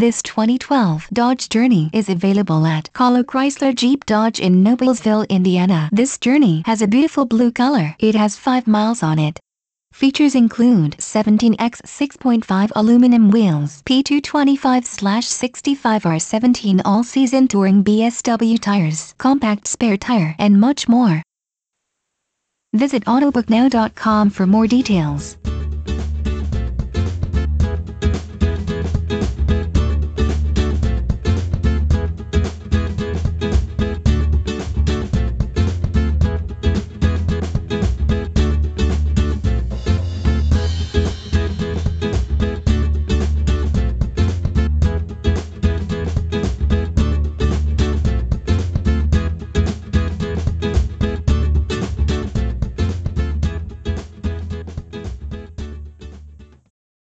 This 2012 Dodge Journey is available at Kahlo Chrysler Jeep Dodge in Noblesville, Indiana. This Journey has a beautiful blue color. It has 5 miles on it. Features include 17x 6.5 aluminum wheels, P225/65R17 all-season touring BSW tires, compact spare tire, and much more. Visit autobooknow.com for more details.